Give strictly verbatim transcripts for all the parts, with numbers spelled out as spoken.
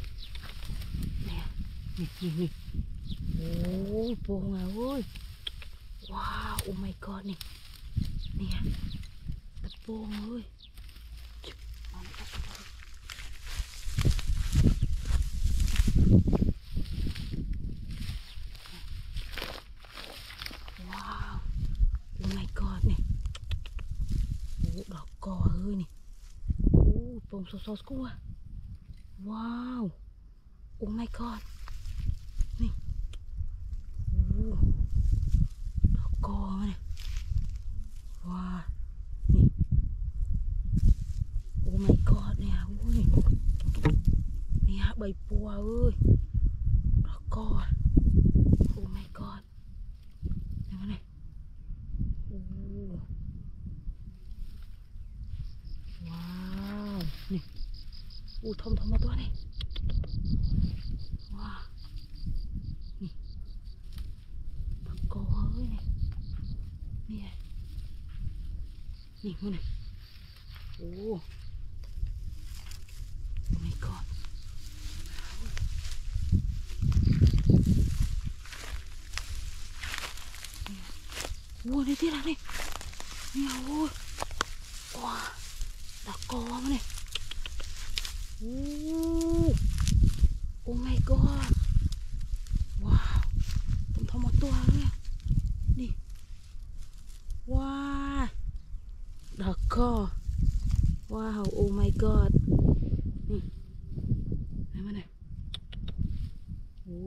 เนี่ยนี่นี่นี่โอ้โป่งอ่ะโว้ยว้าวโอ้ my god นี่เนี่ยตะโป่งเลยว้าวโอ้ my god นี่โอ้ดอกกอเฮ้ยนี่โอ้โป่งสดๆกูอ่ะว้าวโอ้ my god นี่โอ้ดอกกอมาเนี่ยว้านี่โอ้ my god เนี่ยโอ้ยนี่ฮะใบปัวเอ้ยดอกกอโอ้ my god นี่มาเนี่ยโอ้ว้าวนี่โอ้ทมทมมาตัวนี่ว้าวนี่ดอกกอเอ้ยนี่นี่นี่มาเนี่ยโอ้ my god โอ้นี่ที่ไหนนี่นี่โอ้ว้าดอกกอมาเนี่ยโอ้โอ้ my god ว้าวต้นทอมตัวเลยนี่ว้าดอกกอว้าวโอ้ my god นี่ไหนมาเนี่ยโอ้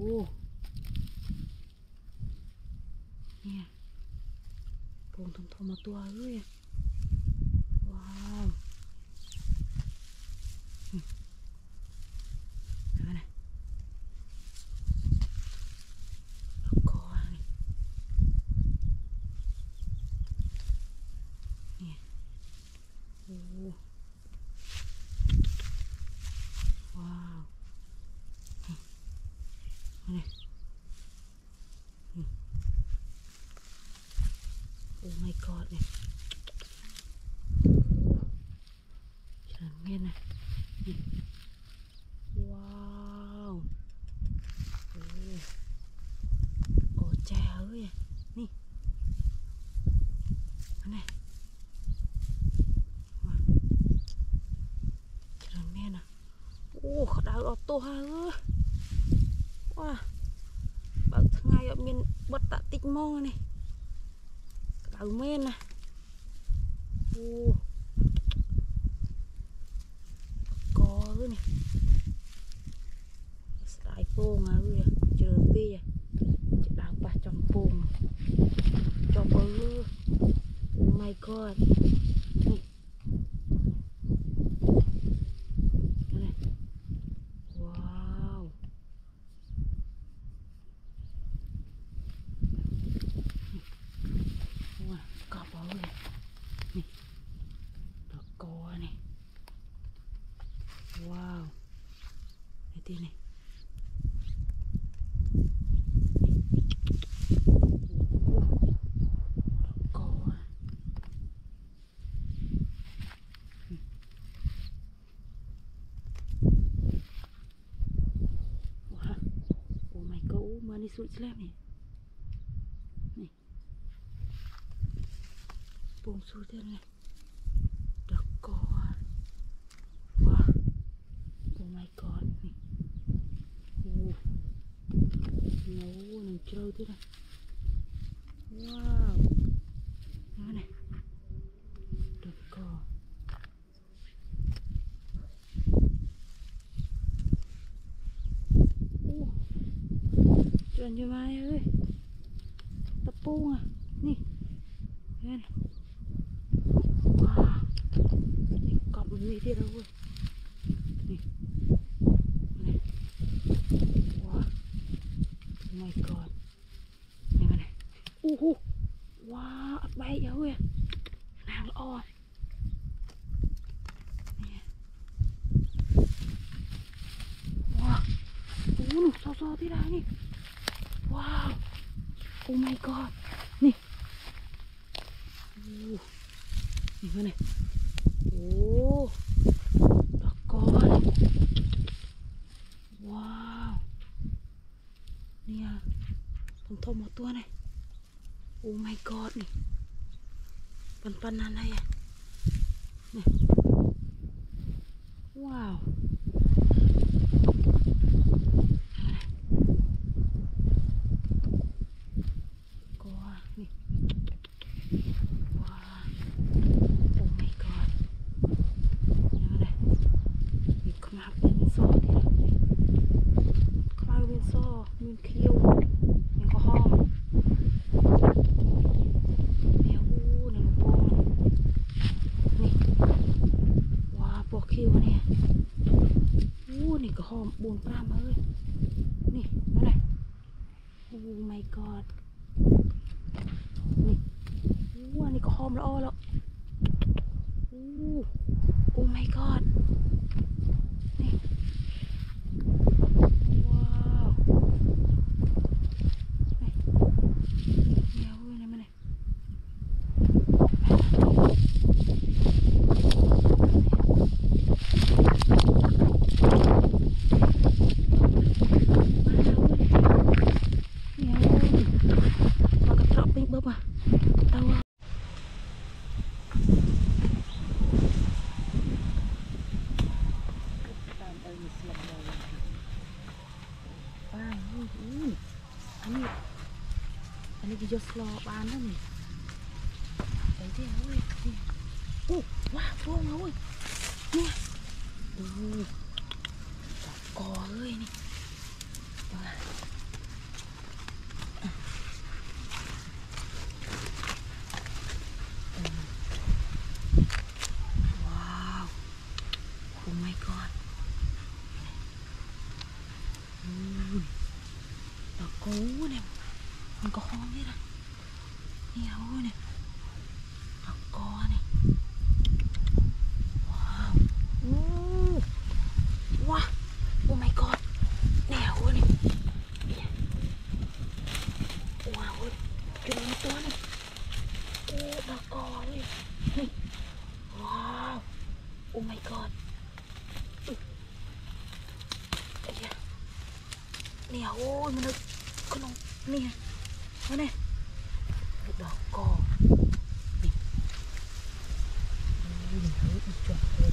เนี่ยโป่งทอมทอมตัวเลยว้าวไหนมาเนี่ยดอกกอนี่เนี่ยโอ้ว้าวนี่นี่โอ้ my god เนี่ยฉันเมียนนะนี่ว้าวโอ้โอ้แจ๋วเลยนี่อันนี้ฉันเมียนนะโอ้เขาดาวออกตัวฮะเอ้ยว้าบางทั้งไงมีนบัดตะติกมองนี่ดาวเมียนนะโอ้กอเลยนี่สายโป่งอ่ะเว้ยเจอปีอ่ะจะดาวปะจอมโป่งจอมเออโอ้ my god นี่นี่ว้าวว้ากระเป๋าเลยนี่ดอกกอนี่ว้าวไอ้ที่นี่กอว้าโอ้ my god มาในสุดแล้วนี่นี่โป่งสุดเลยดอกกอว้าโอ้ my god นี่โอ้โหหนึ่งกิโลที่ละว้าวนั่นไงดอกกอโอ้จนอยู่ไหมเอ้ยตะปูอ่ะนี่เห็นว้าวนี่กอบมันมีที่เราเว้ยนี่นี่ว้าว my god นี่มันไงโอ้โหว้าวอัดใบเยอะเว้ยนางละอ่อนนี่ว้าวโอ้โหโซๆที่ไหนนี่ว้าวโอ้ my god นี่โอ้นี่มันไงโอ้ดอกกอทมหมดตัวนี่โอ้ my god นี่ปันปันอะไรอ่ะนี่ว้าวก็นี่ว้าวโอ้ my god นี่อะไรมีขมาเป็นโซ่ที่คลายเป็นโซ่มีเขี้ยวยังก็ห้องแมวอู้ในลูกโป่งนี่ว้าปวกเขี้ยวเนี่ยอู้นี่ก็ห้องบุญปลามาเลยนี่นั่นแหละโอ้ my god นี่อู้อันนี้ก็ห้องละอ้อแล้วอู้โอ้ my god นี่ว้าวนี่แมวเว้ยนี่มันนี่อันนี้ก็จะสโลบานนั่นนี่ไปเที่ยวเว้ยนี่โอ้ว้าวโป่งแล้วเว้ยเนี่ยดูดอกกอเอ้ยนี่ว้าวว้าวโอ้ my god อืมดอกกูเนี่ยมันก็ห้องนี่นะนี่เอาเนี่ยดอกกอเนี่ยว้าวอู้ว้าโอ้ my god เนี่ยเอาเนี่ยว้าวจุดนี้ตัวนี่โอ้ดอกกอเลยนี่ว้าวโอ้ my god เนี่ยโอ้ยมันเลยขนมเนี่ยมาเนี่ยดอกกอนี่นี่เฮ้ยอีจอดเลย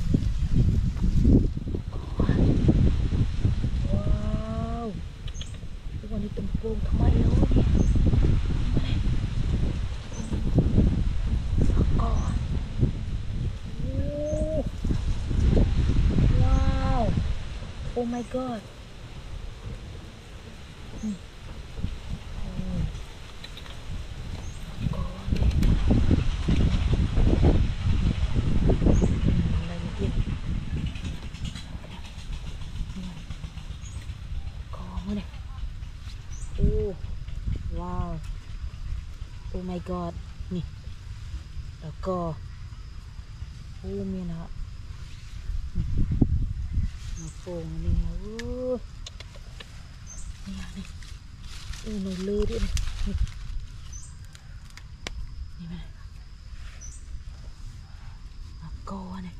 ว้าววันนี้ตึงโปร่งทำไมแล้วเนี่ยมาเนี่ยดอกกอโอ้ว้าวโอ้ my godนี่กอเนี่ยอะไรเนี่ยกอมาเนี่ยโอ้ว้าวโอ้ my god นี่แล้วก็โอ้มีนะมาโป่งนี่โอ้นี่นี่โอ้หน่อยเลยด้วยนี่นี่มันมากอเนี่ย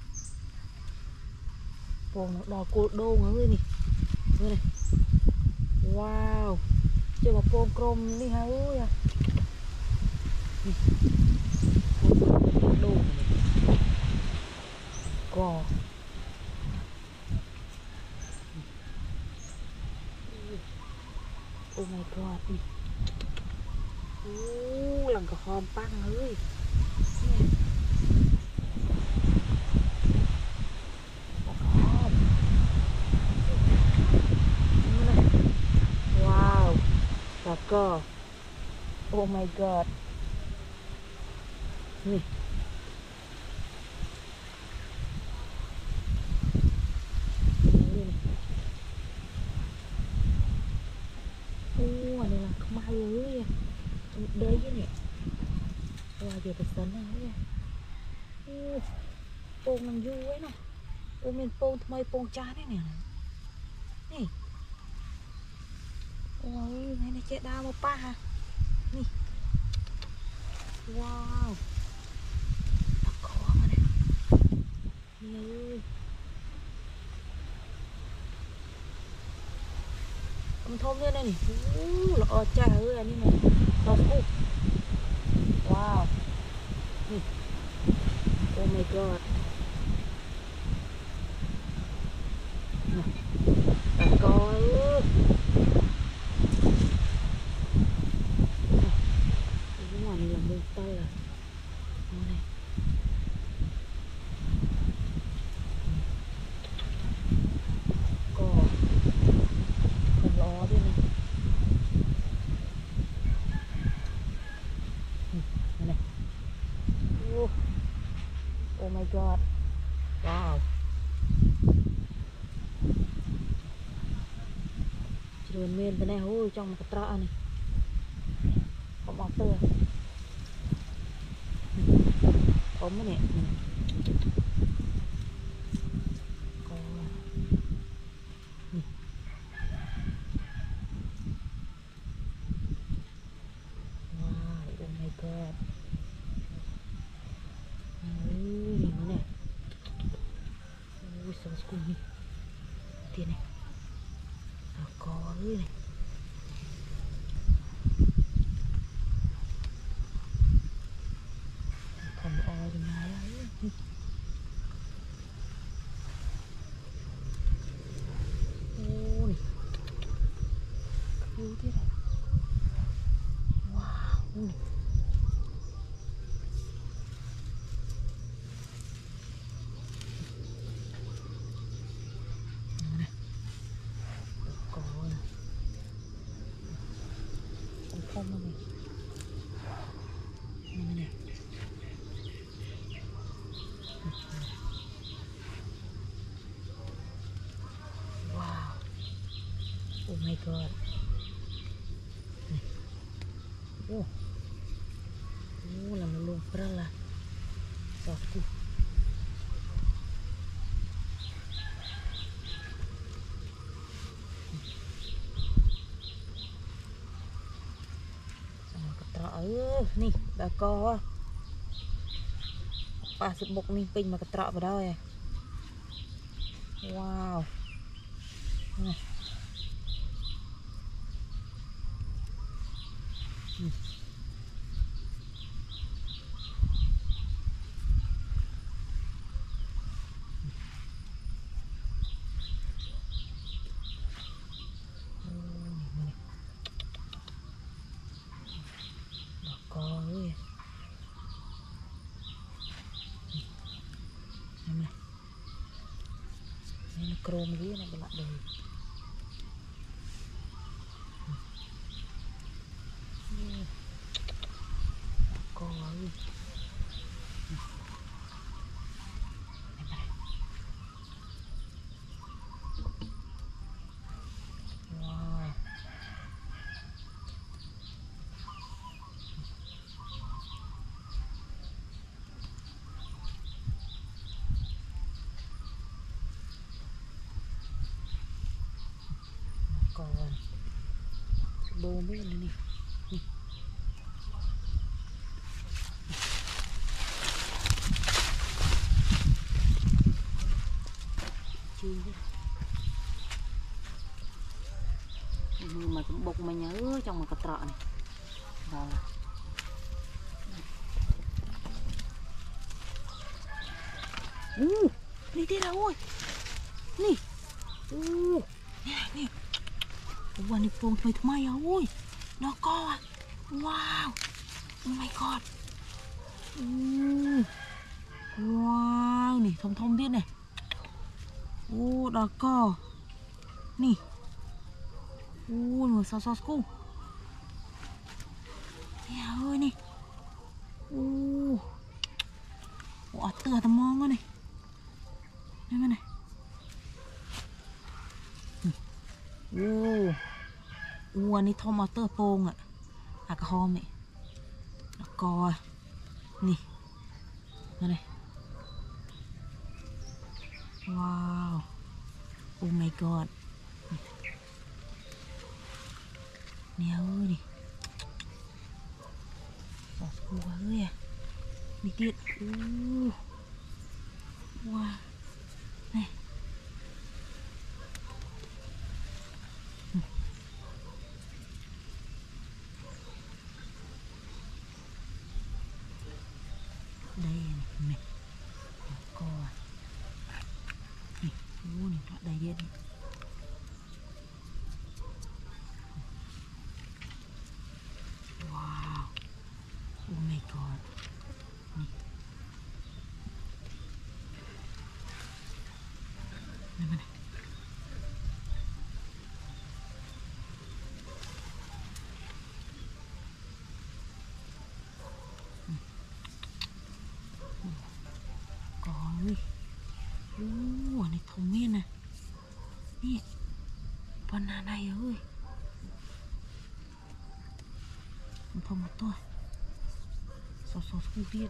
โป่งดอกโกโด้งเลยนี่นี่เลยว้าวเจอมาโป่งกลมนี่ฮะโอ้ยนี่โกโด้งกอโอ้ my god นี่โอ้หลังกระหอมปั้งเลยเนี่ยกระหอมนี่เลยว้าวแล้วก็โอ้ my god นี่โอ้อันนี้มันมาเลยเดยเนี่ยว่าเดี๋ยวไปสันนะเนี่ยโอ้โป่งมันยู่ไว้เนาะโอ้เป็นโป่งทำไมโป่งจ้าได้เนี่ยนี่โอ้ยให้ในเจ๊ดาวมาป้านี่ว้าวตะกอมาเนี่ยนี่เลย โอ้ thơm thơm lên đây này. Uh, lọ trà ơi anh này. Sao phúc. Wow. Oh my god. Bà coi ơi. Cái ngoài này là mưa to rồi. Đó này. Cò. Còn lò bên này. Đây này. Oh. Oh my god. Wow. Đường miền bên này ôi trong một cái trọ này có bọc tơ ốm cái này có wow oh my god ui cái này ui sao scum đi tiền này có ơi này còn o thì ngay ấy ô này cứu thế này wow này. Không này. Này này. Wow. Oh my god. Này. Oh. Oh là nó luôn ra là. Satu. Ừ, nè, bà co ba sụp bột ninh pin mà cái trọ vào đây wow này. Ừ. Chrome dưới này lại đời coi wow còn bô mấy này nè nhưng mà cũng bột mà nhớ trong một cái trọ này rồi uh, đi đi đâu ơi nè uh, nè nè ủa này phồng mày thằng mày ơi nó co wow oh my god uh, wow này thông thông biết này uh, đó co nè uh, mà sao sao cô nè ơi nè uh, ủa tựa tầm mong này đây mà này wow wowนี่ทอมอเตอร์โปงอ่ะหักคอมนี่แล้วก็นี่มาเลยว้าวโอ้ my god เนี่ยเอ้ยนี่สอดกลัวเลยอ่ะมีเกล็ดอู้ว้าวนี่ là này ơi. Một thằng một tôi. Sò sò sù điện.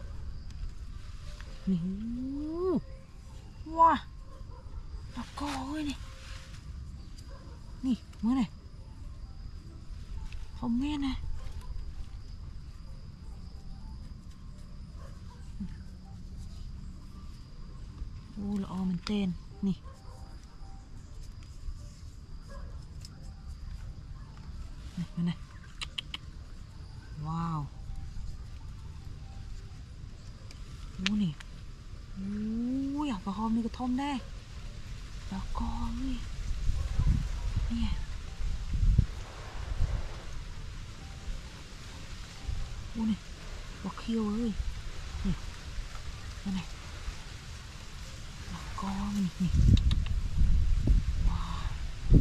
Níu. Wow. Nó co ơi này. Nì, mới này. Không nghe này. Ô là o mình tên. Nì. Này, này, này. Wow. Ô nè. Ui, à, và hôm nay cái thông đây. Đó con ơi. Nè. Ô nè. Bọc khiêu ơi. Nè. Đây này. Đó con nè. Nè. Wow.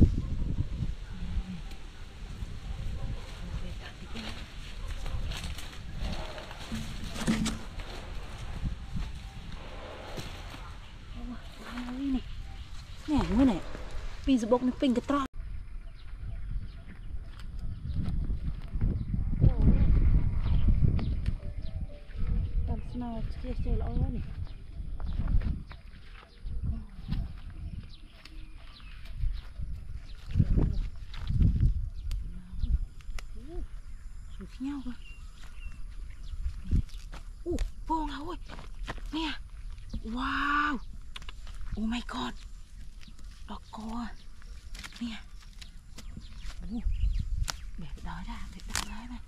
Nè, mới này. Vì giờ bốc nó phình cái tròn. Tầm nào chia sẻ lỡ này. Sụt nhau cơ. Ủa, vô ngáo ơi. Nè. Wow. Oh my god. Đó co. Nè. Ủa. Để đói ra, để đói ra này.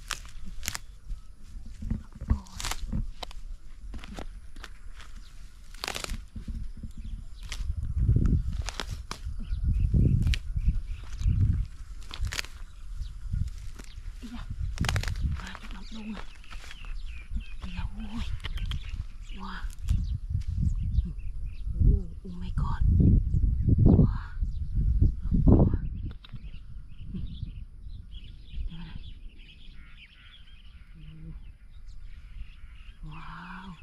Luôn à. Eo ơi. Wow. Oh, oh my god. Wow. Wow. Wow.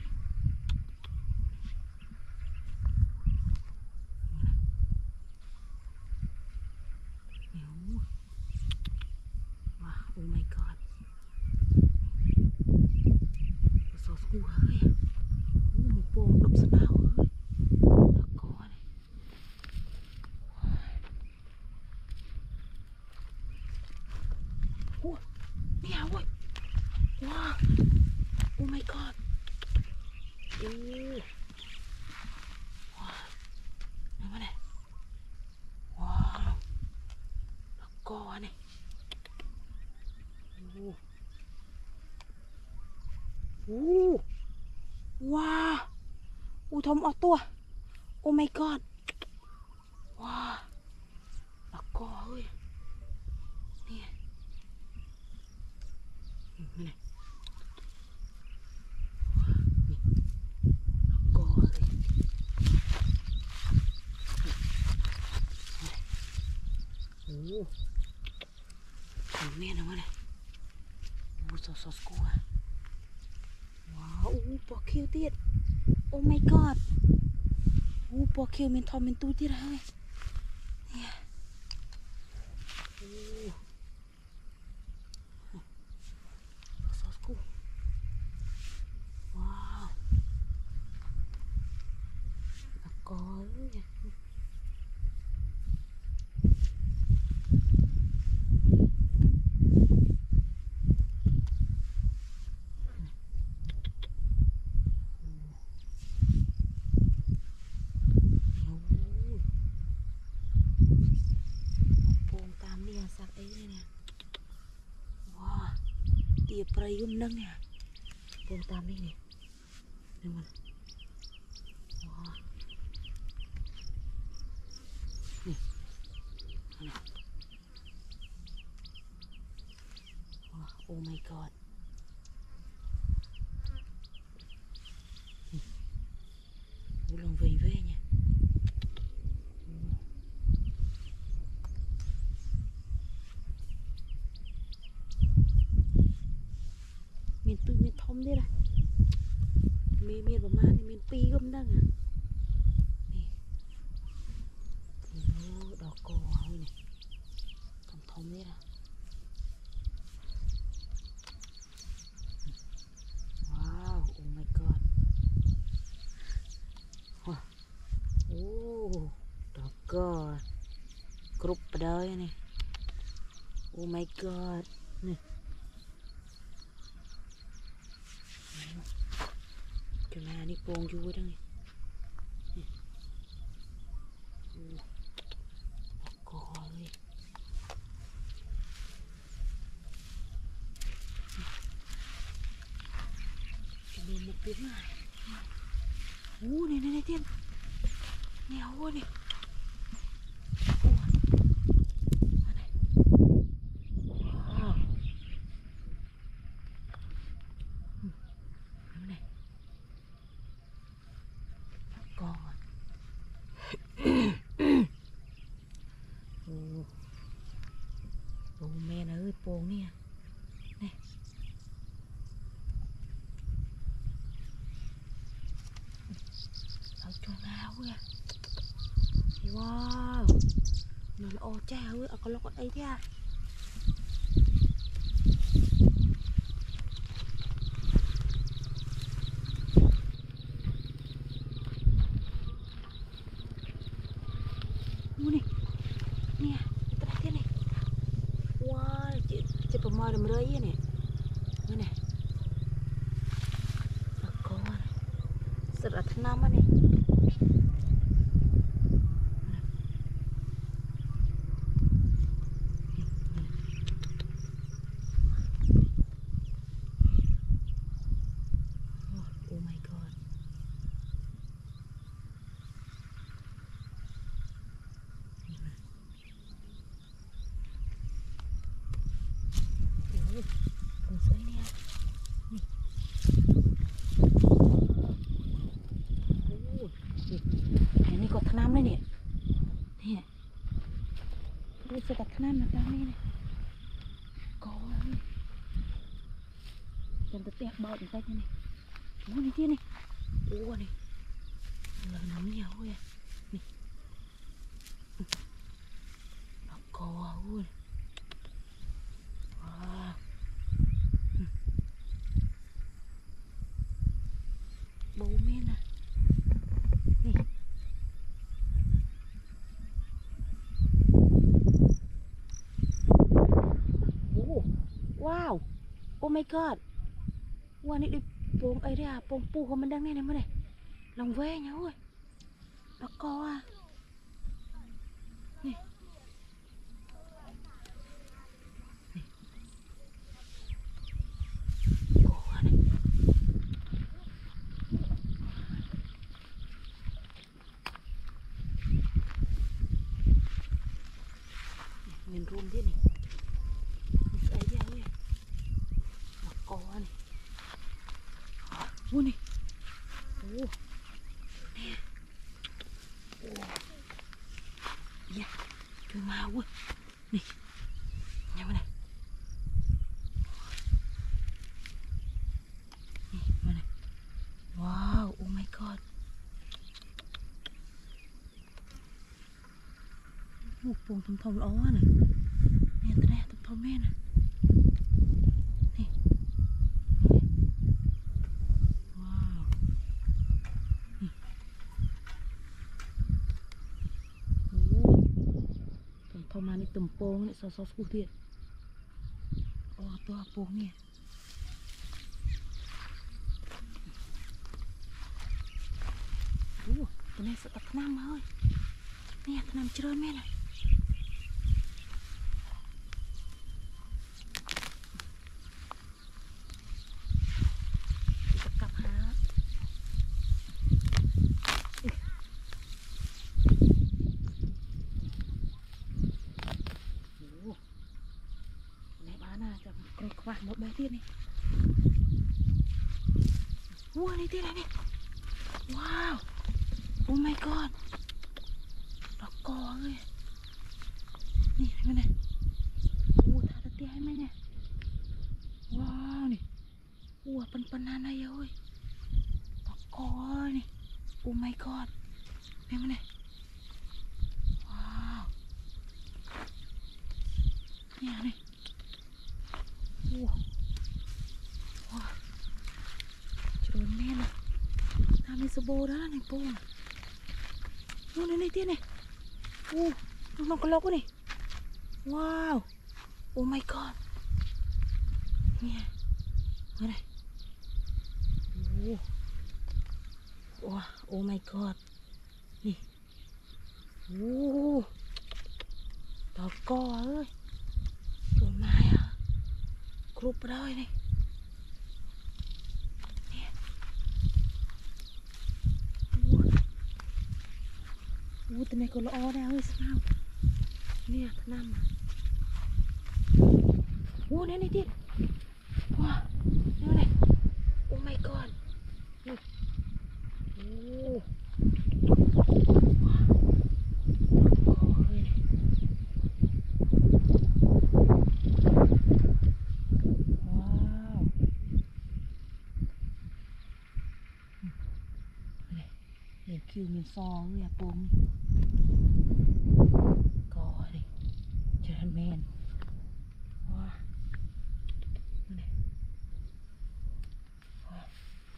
Oh my god. Sò sù ơi. Một bồn đục sân nào ơi. Đó có này. Ủa, mèo ơi. Wow. Oh my god. Ê. Wow. Này này. Wow. Đó có này. Ồ. Ồ. Wow. Ui thông ọt tua. Oh my god. Wow. Đó có ơi. Nè. Này. Đó có ơi. Ồ. Mẹ nào này. Ồ sò sò sù à. Wow, uh, bò khiêu tiết. Oh my god. Uh, bò khiêu mình thò mình tu tiết hơi. Yeah. Uh. Sò sù. Wow. Bà có ơi. Tiệp prey gum nâng nè. Vô tam đi nè. Nè mà. Wow. Nè. Nè. Wow. Oh my god. Vô lòng về về nha. Miền tui miền thông thế này. Miền miền của man thì miền pi gom đăng à. Nè. Đó cò thôi này. god គ្រប់បដ ơi នេះ oh my god នេះចំណានេះពងយូរហ្នឹងនេះកអើយចំនួនមកទៀតណាអូនេះនេះទៀតនេះអូនេះโอ้แม่นะเอ้ยโป่งเนี่ยนี่เอาจนแล้วเว้ยว้าวมันโอ้แจ้เว้ยเอากระโหลกไอ้เนี่ยนี่เนี่ยตรงนี้นี่ว้าวจะจะประมาณเมื่อไรเนี่ยนี่นี่ตะกอนสระทน้ำมันนี่โอ้ my god ผมสวยเนี่ยนี่โอ้นี่นี่ก็ทน้ำเลยเนี่ยนี่รู้สึกกับทน้ำนะตามนี่เนี่ยก็ยังจะเตะบอลอีกได้ยังไงโอ้นี่ที่นี่โอ้นี่เราน้ำเหนียวเลยนี่แล้วก็โอ้ว้าวโบเมนอ่ะนี่โอ้ว้าวโอ้ my god วันนี้ดิโป่งไอ้เนี่ยโป่งปูของมันดังแน่ๆมั้ยเนี่ยลองแว่เนาะเว้ยแล้วก็อ่ะนี่เงินรวมที่นี่มีใส่เยอะเลยแล้วก็นี่โอ้นี่โอ้นี่โอ้ยช่วยมาเว้ยนี่ยังไงนี่มาเลยว้าวโอ้ my god โอ้โป่งทำทองล้อน่ะเนี่ยตะแน่ทำทองแม่น่ะนี่ว้าวนี่โอ้ทำทองมานี่ตุ่มโป่งนี่ซอสซอสกูเทียดโอ้ตัวโป่งเนี่ยโอ้ตัวนี้สตักน้ำมาเฮ้ยเนี่ยน้ำเจริญแม่เลยจะกลับหาโอ้ในบ้านน่ะจะกรอกว่าหมดใบที่นี่ว้าวนี่ที่ไหนนี่ว้าวโอ้ my godดอกกอเลยนี่เห็นไหมเนี่ยโอ้ทาตะเตียให้ไหมเนี่ยว้าวนี่โอ้ปันปันนานอะไรเอ้ยดอกกอนี่โอ้ my god เห็นไหมเนี่ยว้าวเนี่ยนี่โอ้ว้าวจนแม่เลยทำให้สบู่แล้วในปูนโอ้ในในที่นี่อู้น้องกระลอกวะนี่ว้าวโอ้ my god เนี่ยมาเลยโอ้ว้าโอ้ my god นี่โอ้ดอกกอเอ้ยต้นไม้อะครุบเลยนี่อู้แต่ไม่ก็ละออได้เฮ้ยสาวเนี่ยขนำโอ้เนี่ยนี่ดิว้าเนี่ยนี่โอ้ my god นี่โอ้ว้าวโอ้ยว้าวเห็นคิวมีซองเนี่ยปุ่มก็ดิเจอแมนว้านี่ว้า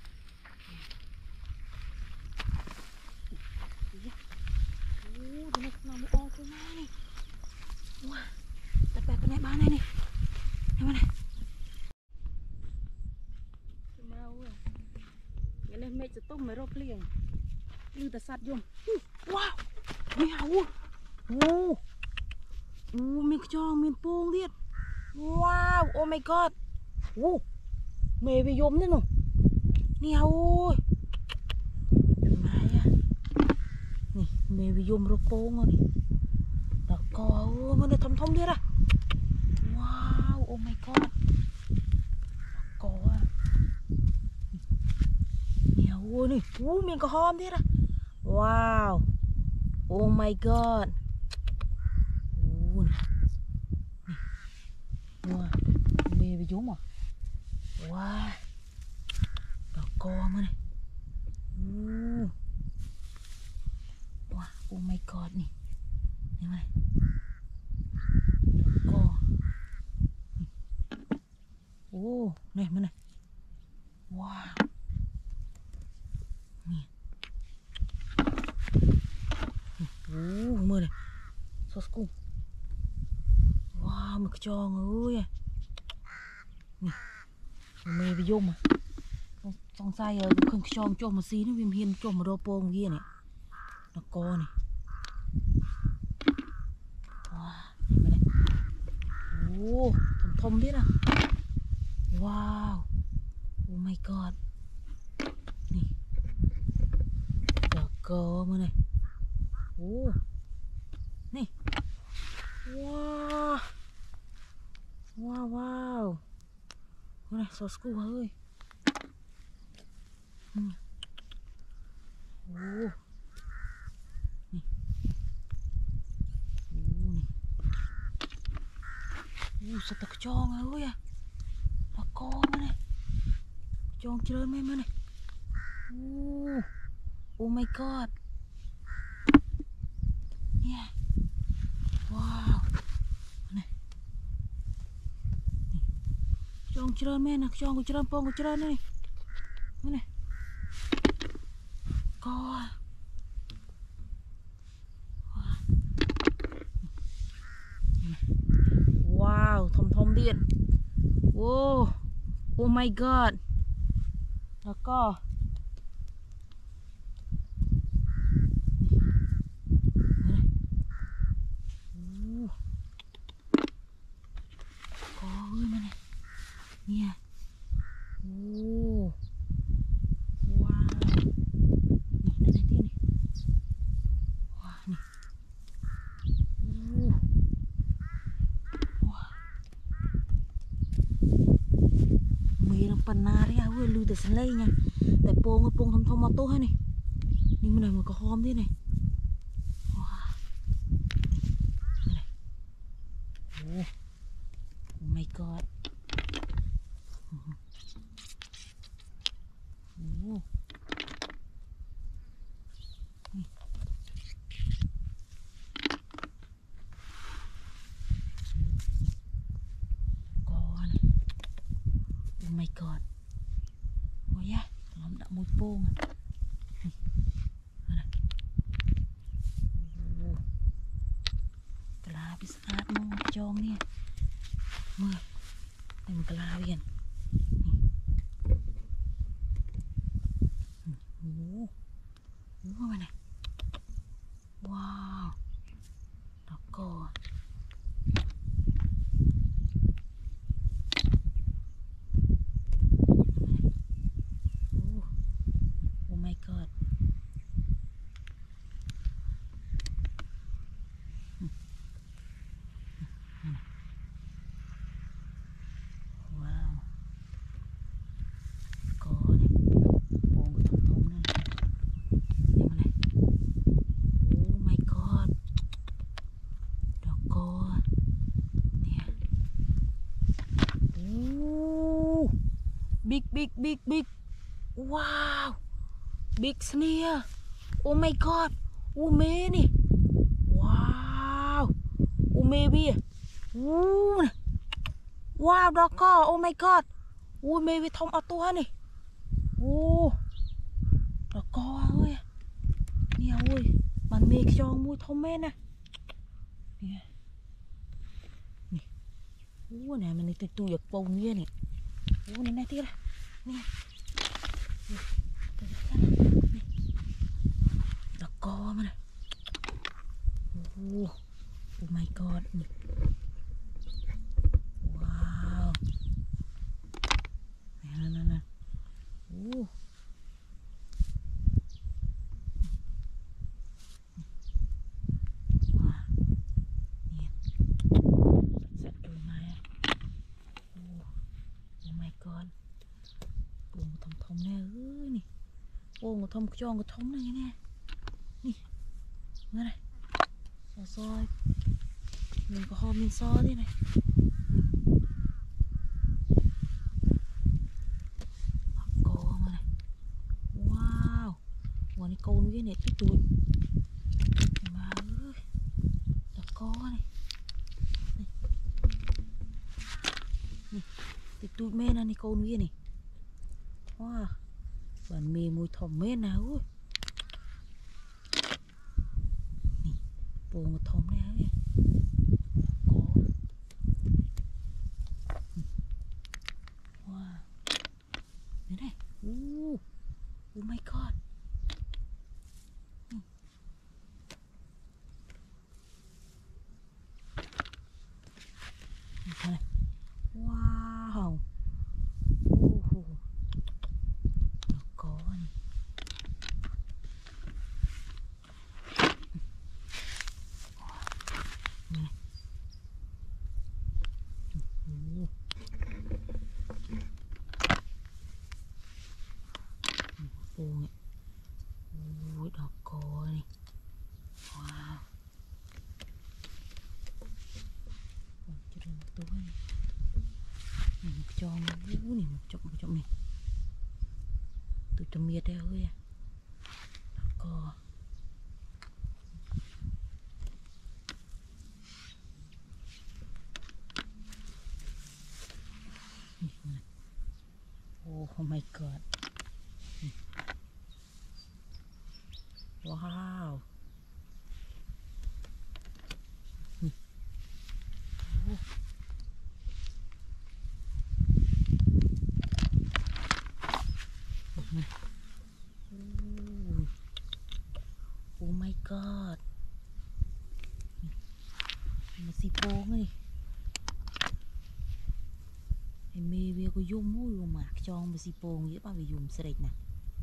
โอ้ดูนี่น้ำไม่ออกเลยนะนี่ว้าแต่แปลกไปไหนบ้างเนี่ยนี่เห็นไหมเนี่ยมาเว้ยงั้นเนี่ยแม่จะต้มไม่รบเลี่ยงลือแต่สัตว์ยมว้าวไม่เอาโอ้โอ้มีกระจองมีโป่งเดียดว้าวโอ้ my god โอ้เมย์ไปยมเนี่ยหนูนี่เอามาอ่ะนี่เมย์ไปยมรบโป่งอ่ะนี่ดอกกอโอ้มันได้ทำทมเดียดอ่ะว้าวโอ้ my god ดอกกออ่ะนี่เอานี่โอ้มีกระหอมเดียดอ่ะว้าวโอ้ my god โอ้นี่ว้าเมย์ไปยมอ่ะว้าดอกกอมาเลยโอ้ว้าโอ้ my god นี่เห็นไหมดอกกอโอ้เนี่ยมันเลยว้าวนี่โอ้มือเลยซอสกุ้งว้าวมันกระจองเอ้ยนี่มือไปยมอ่ะสงสัยเออเครื่องกระจองจมมาซีนี่วิมเห็นจมมาโดโปงยี่เนี่ยดอกกอนี่ว้าวนี่มันเลยโอ้ทมๆดินะว้าวโอ้ my god นี่ดอกกอมาเลยโอ้นี่ว้าวว้าวว้าวมาเลยซอสกูเฮ้ยโอ้นี่โอ้นี่โอ้สตักจองเอ้ยดอกกอมาเลยจองเจริญไหมมาเลยโอ้โอ้ my god เนี่ยว้าวนี่จองเจริญแม่นะจองกูเจริญปองกูเจริญนี่นี่นี่ก็ว้าวทมทมเดียนโอ้โอ้ my god แล้วก็ก็เฮ้ยมันเนี่ยโอ้ว้าวนี่นั่นนี่ว้าวนี่โอ้ว้าวมีลำปันนาเรียเว้ยลือแต่สันเลยไงแต่โป่งก็โป่งทำทอมาโต้ให้นี่นี่มันอะไรมันก็หอมดินี่ว้าวนี่อะไรโอ้ oh my god โอ้นี่ก่อน oh my god โอ้ยะล้อมดักมวยโป่งอ่ะนี่อะไรโอ้สะอาดมองจองเนี่ยมือแต่มันกลาเวียนโอ้โหโอ้โหมาไหนว้าวดอกกอโอ้โอ้ my god ว้าวกอเนี่ยโป่งก็ทมๆนั่นนี่มาไหนโอ้ my god ดอกกอเนี่ยโอ้บิ๊กบิ๊กบิ๊กบิ๊กว้าวบิ๊กสเนียโอ้ my god โอ้เมนี่ว้าวโอ้เมบี้โอ้ว้าวดอกกอโอ้ my god โอ้เมวิทอมเอาตัวนี่โอ้ดอกกอเอ้ยเนี่ยเว้ยมันเมฆจองมูทอมเมนนะเนี่ยนี่โอ้เนี่ยมันนี่ตุยตุยอยากปงเนี่ยนี่โอ้นี่แน่ที่ละนี่ดอกกอมันนะโอ้โอ้ my god นี่ว้าวนั่นนั่นนั่นโอ้ว้าวเนี่ยสัตว์ตัวไม้อะโอ้โอ้ my god โป่งทอมทอมแน่เอ้ยนี่โป่งทอมจองก็ทอมเลยแน่นี่เมื่อไรซอซอยมินก็หอมมินซอที่ไหนกอมาเลยว้าววันนี้โกนวิ่งเนี่ยตุ๊ดตุ๊ดมาเอ้ยตะกอนี่นี่ตุ๊ดตุ๊ดเมนอันนี้โกนวิ่งนี่ว้าบันเมย์มวยทอมเมนนะเว้ยนี่โป่งทอมแน่เลยกอว้านี่ได้โอ้โอ้ my god นี่อะไรว้าวโอ้โหดอกกอนี่นี่โอ้โป่งเนี่ยโอ้ยดอกกอนี่ว้าวผมจะเดินตัวนี่นี่หมกจองโอ้นี่หมกจอกหมกจอกนี่ตัวจะเมียได้เฮ้ยดอกกอนี่มันโอ้ my god ว้าวนี่โอ้นี่โอ้ my god นี่มันสีโป่งเลยไอ้เมย์เวียก็ยุ่มมู้ยุ่มหมากจองมันสีโป่งเยอะป่ะไปยุ่มเสร็จนะ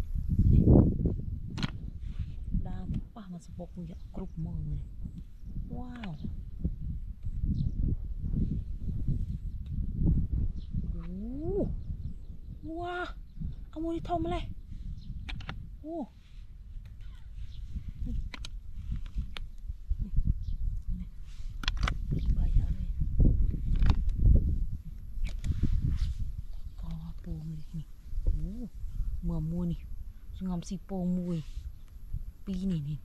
ดาวป่ะมันสปกเยอะกรุบมือเลยว้าวโอ้ว้าเอามือทอมมาเลยโอ้ใบอะไรกอโป่งเลยนี่โอ้เมื่อมูนี่สงามสีโป่งมวยปีนี่นี่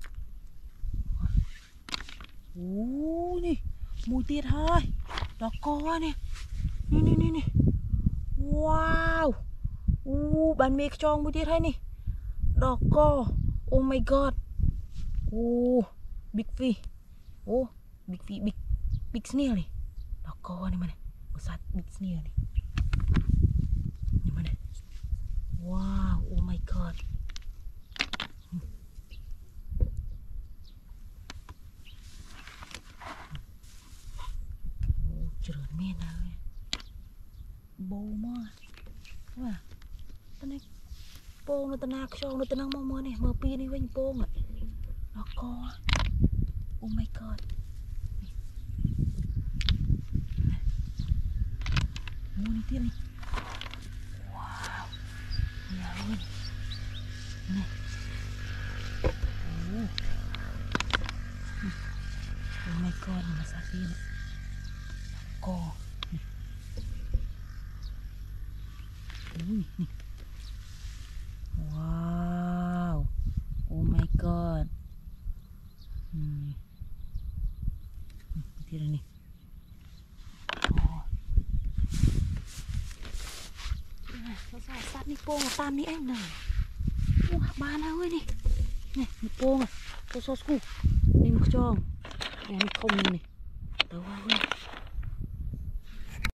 โอ้นี่มูเตี้ยทายดอกกอเนี่ยนี่นี่นี่นี่ว้าวโอ้บันเมฆจองมูเตี้ยทายนี่ดอกกอโอ้ my god โอ้บิ๊กฟีโอ้บิ๊กฟีบิ๊ก big snail nih. Dah kau ni mana? Besar big snail nih. Ni mana? Wow, oh my god. Hmm. Oh, cerah men lah. Bau mah. Wah. Tadi pong nó tana kêu nó tana mơ mơ này mơ pi này vinh pong ạ. Nó co. Oh my god. Mua đi tiếp đi. Wow. Nhà luôn. Này. Oh. Oh my god, nó sát đi này. Co. Ui, này. Wow. Oh my god. Hmm. Tí này. Nó sao sát đi pong tam đi anh này. Ủa, ba nào ơi đi. Này, một pong à. Tôi so sku. Đi một chong. Này không này. Tao ơi.